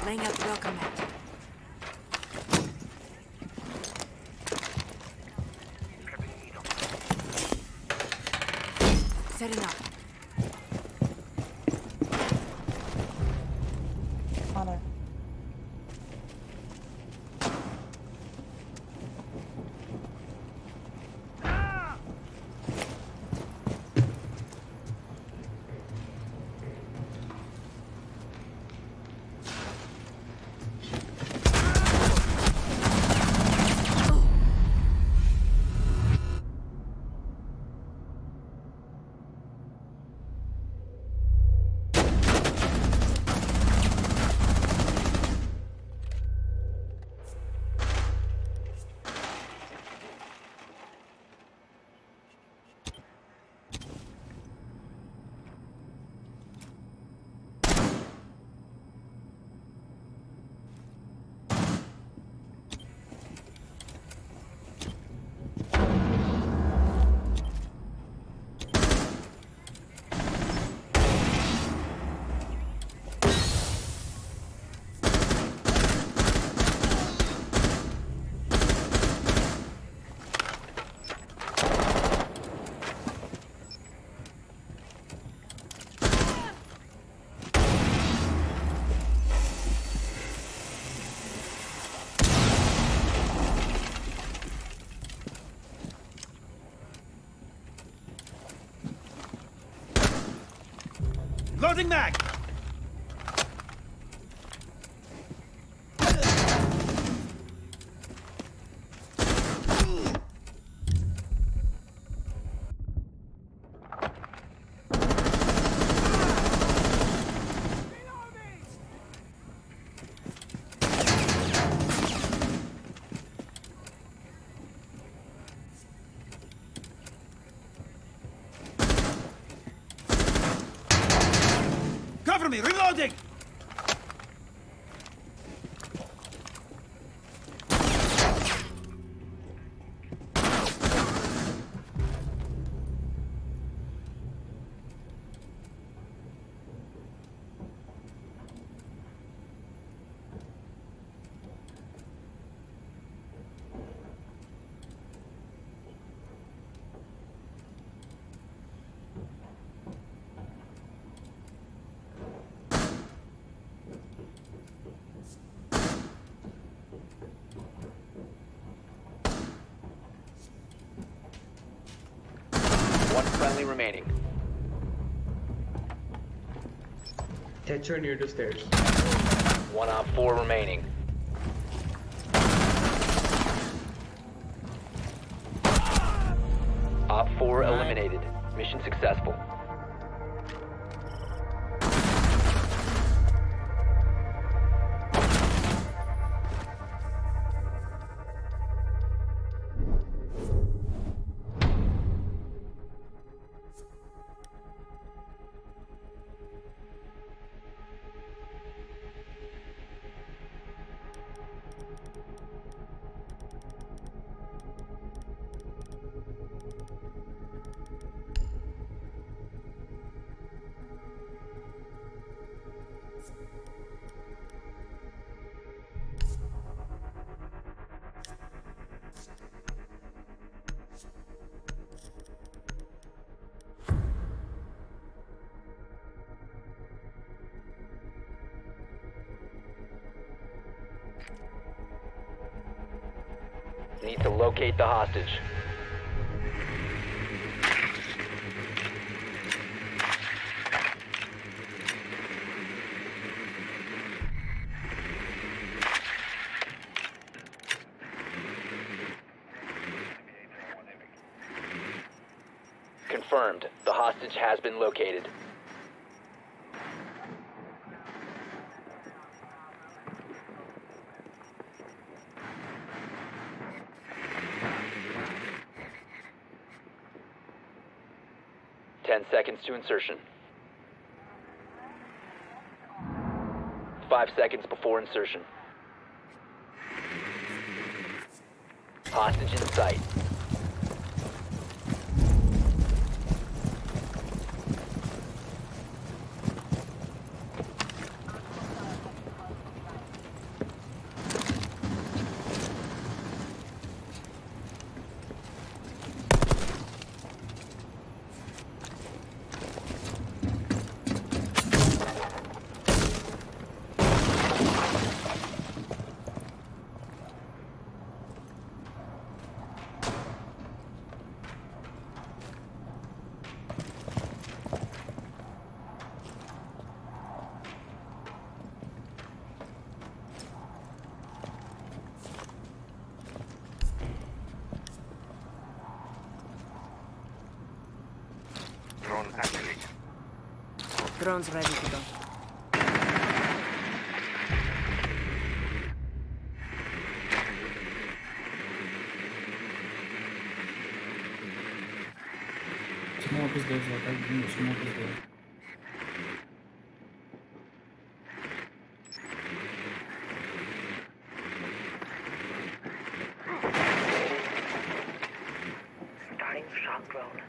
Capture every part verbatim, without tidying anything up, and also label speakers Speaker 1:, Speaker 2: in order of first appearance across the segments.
Speaker 1: Laying out the welcome mat. Setting up.
Speaker 2: Honor.
Speaker 3: Loading mag! Cover me! Reloading!
Speaker 4: One friendly remaining.
Speaker 5: Tetcher near the stairs.
Speaker 4: One op four remaining. Op four eliminated. Mission successful. Need to locate the hostage. Confirmed. The hostage has been located. Ten seconds to insertion. Five seconds before insertion. Hostage in sight.
Speaker 1: Drone's ready to go.
Speaker 2: Smoke is there, so I think smoke is there.
Speaker 6: Starting shock drone.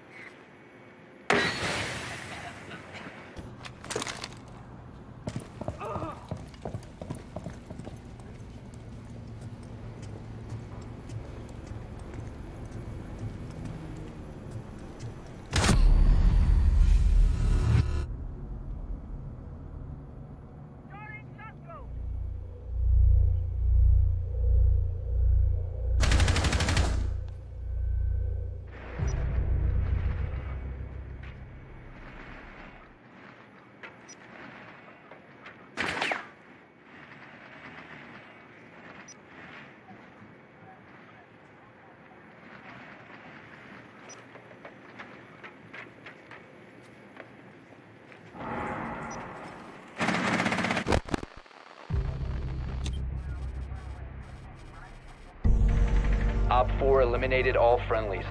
Speaker 4: Op four eliminated all friendlies.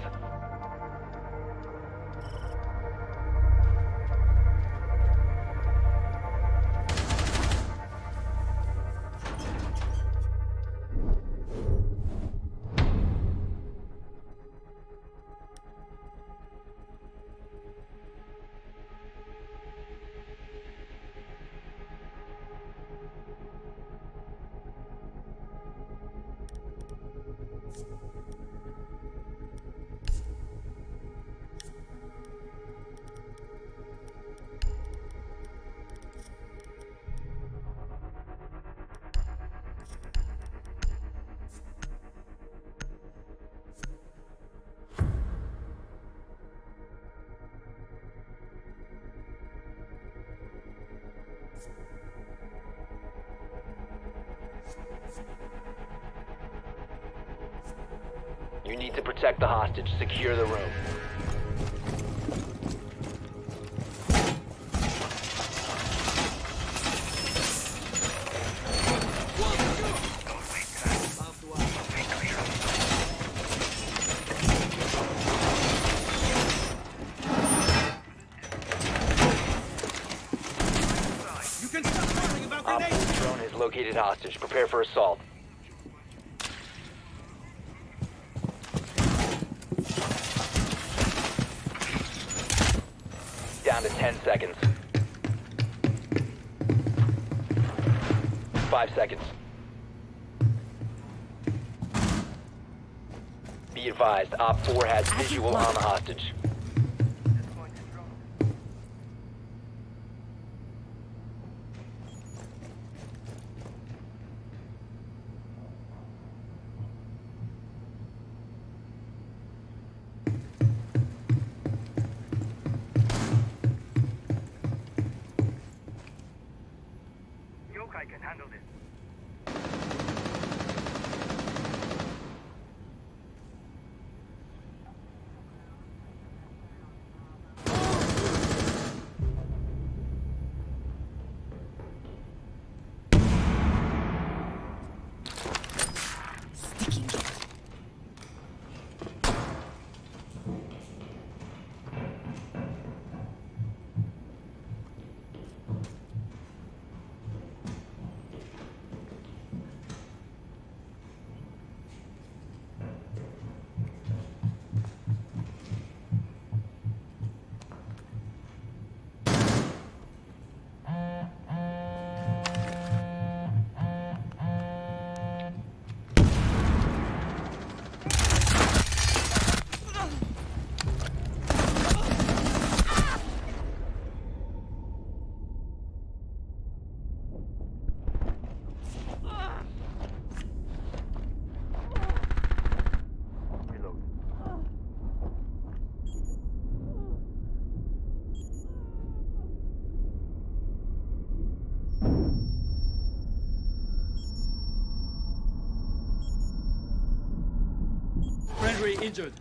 Speaker 4: You need to protect the hostage. Secure the room.
Speaker 3: You can stop worrying about
Speaker 4: Op
Speaker 3: grenades!
Speaker 4: four drone has located hostage. Prepare for assault. Down to ten seconds. Five seconds. Be advised, Op four has visual on the hostage.
Speaker 6: Yokai can handle this.
Speaker 3: Friendly injured.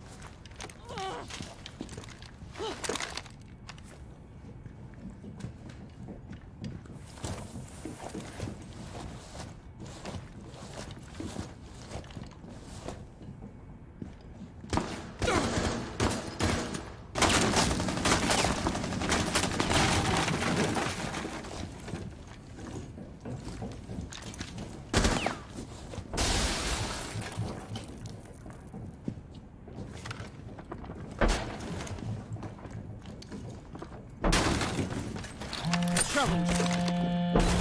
Speaker 3: troubles.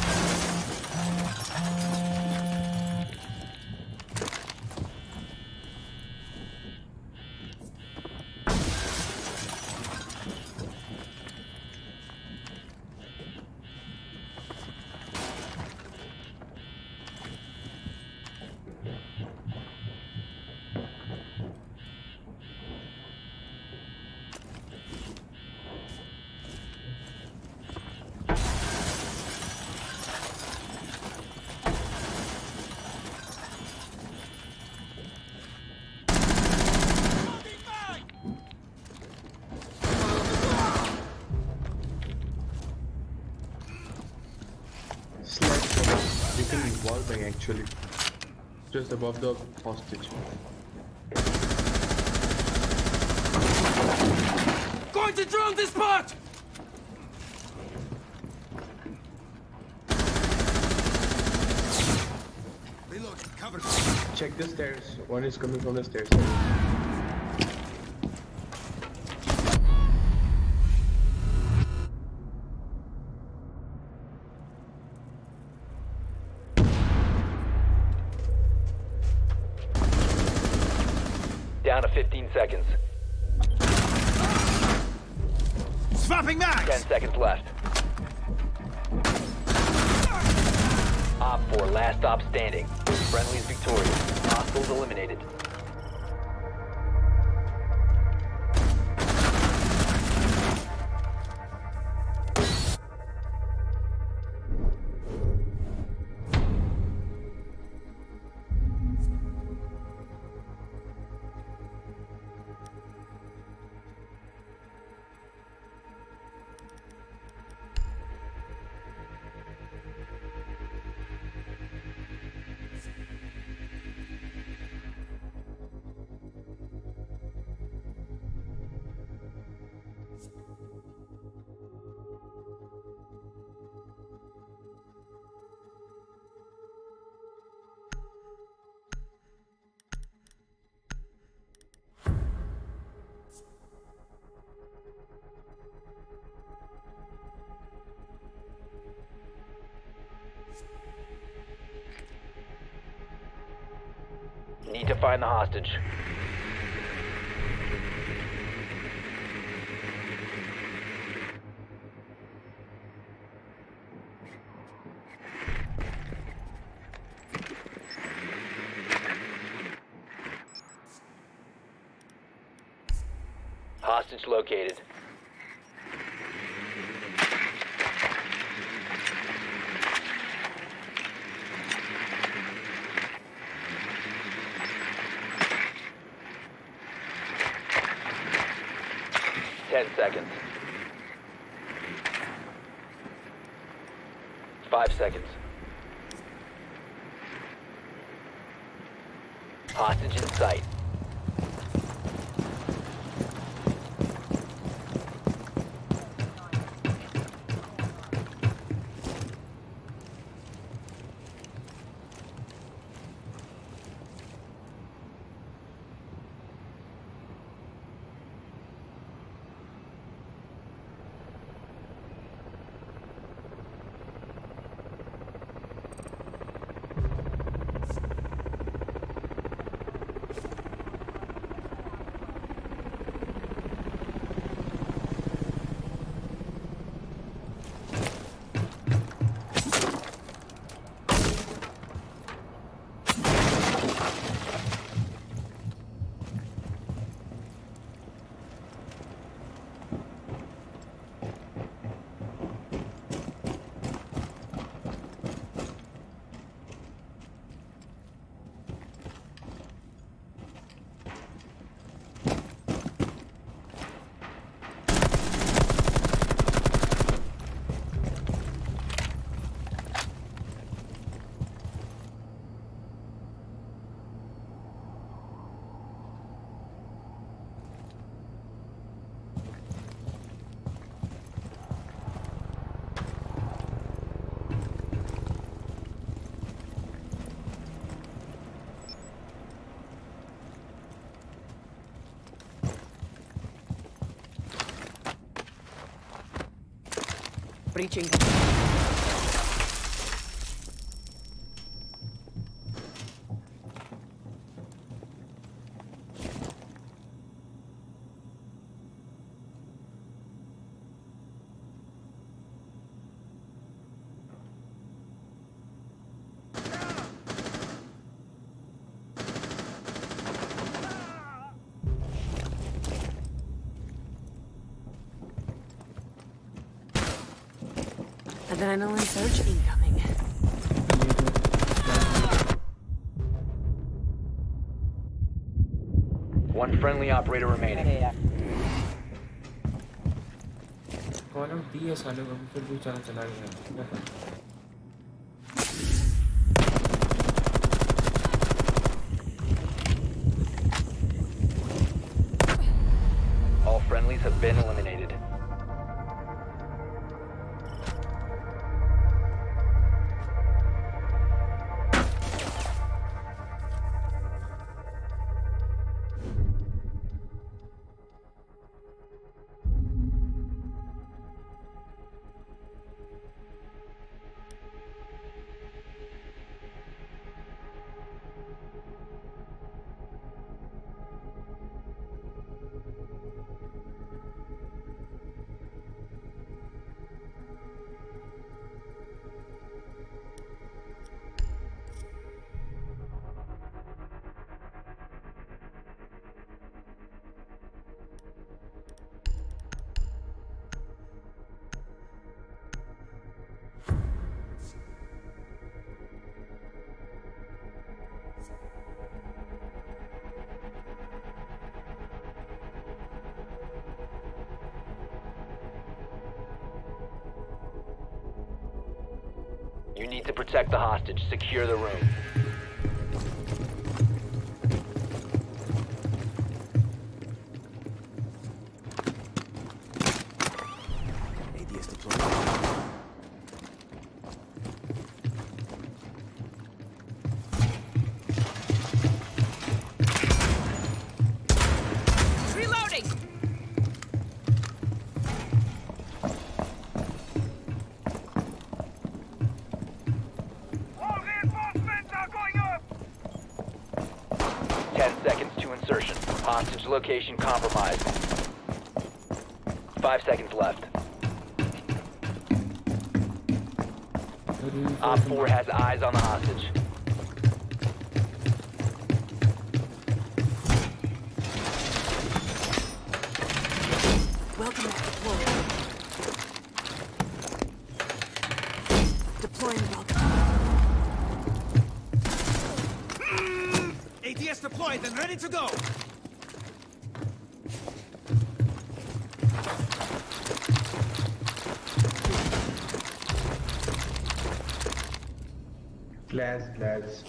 Speaker 5: Slide. You can wallbang actually. Just above the hostage.
Speaker 3: Going to drone this spot! Reload, cover.
Speaker 5: Check the stairs. One is coming from the stairs.
Speaker 4: Down to fifteen seconds.
Speaker 3: Swapping mags!
Speaker 4: ten seconds left. Op four, last stop standing. Friendly's victorious. Hostiles eliminated. Need to find the hostage. Hostage located. Ten seconds. Five seconds. Hostage in sight.
Speaker 1: Breaching. Adrenaline surge incoming.
Speaker 4: One friendly operator remaining.
Speaker 2: Call out दिया साले को फिर भी चला चला गया क्या करें?
Speaker 4: All friendlies have been eliminated. You need to protect the hostage. Secure the room.
Speaker 3: A D S deployed.
Speaker 1: Reloading!
Speaker 6: All reinforcements are going up!
Speaker 4: Ten seconds to insertion. Hostage location compromised. Five seconds left. Op four has eyes on the hostage.
Speaker 1: Welcome back deployed. Deploying welcome.
Speaker 3: A D S deployed and ready to go.
Speaker 5: Glass, glass.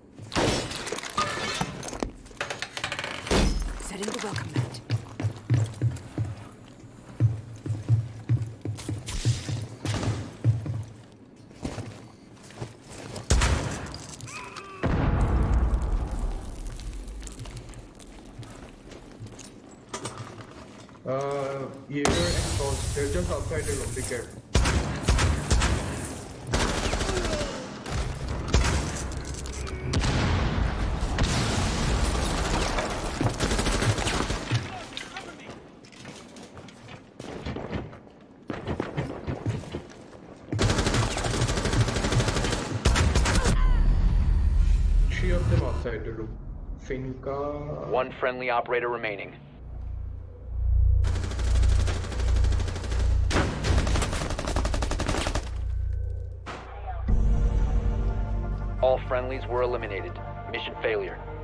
Speaker 1: Setting the welcome mat.
Speaker 5: Uh, Jaeger and Ghost, they're just outside the room, be careful. Three of them outside the room. Finka.
Speaker 4: One friendly operator remaining. All friendlies were eliminated. Mission failure.